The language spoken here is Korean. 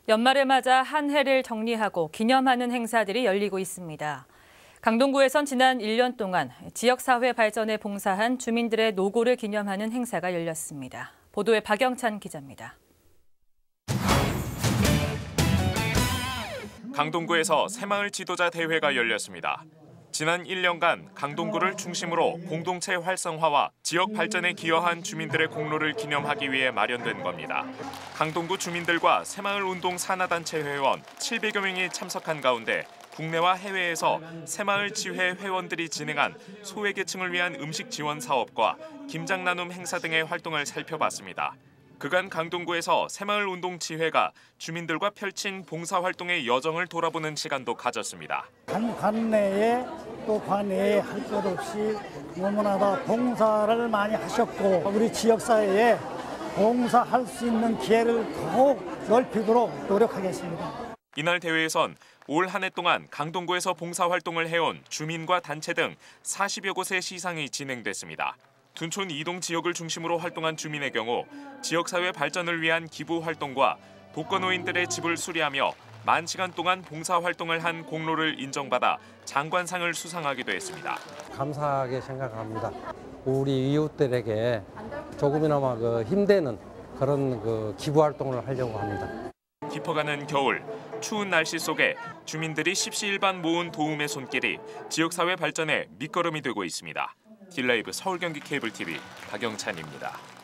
연말을 맞아 한 해를 정리하고 기념하는 행사들이 열리고 있습니다. 강동구에선 지난 1년 동안 지역사회 발전에 봉사한 주민들의 노고를 기념하는 행사가 열렸습니다. 보도에 박영찬 기자입니다. 강동구에서 새마을 지도자 대회가 열렸습니다. 지난 1년간 강동구를 중심으로 공동체 활성화와 지역 발전에 기여한 주민들의 공로를 기념하기 위해 마련된 겁니다. 강동구 주민들과 새마을운동 산하단체 회원 700여 명이 참석한 가운데 국내와 해외에서 새마을지회 회원들이 진행한 소외계층을 위한 음식 지원 사업과 김장 나눔 행사 등의 활동을 살펴봤습니다. 그간 강동구에서 새마을운동지회가 주민들과 펼친 봉사활동의 여정을 돌아보는 시간도 가졌습니다. 관내에 또 관외에 할 것 없이 너무나 다 봉사를 많이 하셨고 우리 지역사회에 봉사할 수 있는 기회를 더욱 넓히도록 노력하겠습니다. 이날 대회에선 올 한 해 동안 강동구에서 봉사활동을 해온 주민과 단체 등 40여 곳의 시상이 진행됐습니다. 둔촌 이동 지역을 중심으로 활동한 주민의 경우 지역사회 발전을 위한 기부 활동과 독거노인들의 집을 수리하며 만 시간 동안 봉사활동을 한 공로를 인정받아 장관상을 수상하기도 했습니다. 감사하게 생각합니다. 우리 이웃들에게 조금이나마 힘되는 그런 기부 활동을 하려고 합니다. 깊어가는 겨울, 추운 날씨 속에 주민들이 십시일반 모은 도움의 손길이 지역사회 발전에 밑거름이 되고 있습니다. 딜라이브 서울 경기 케이블 TV 박영찬입니다.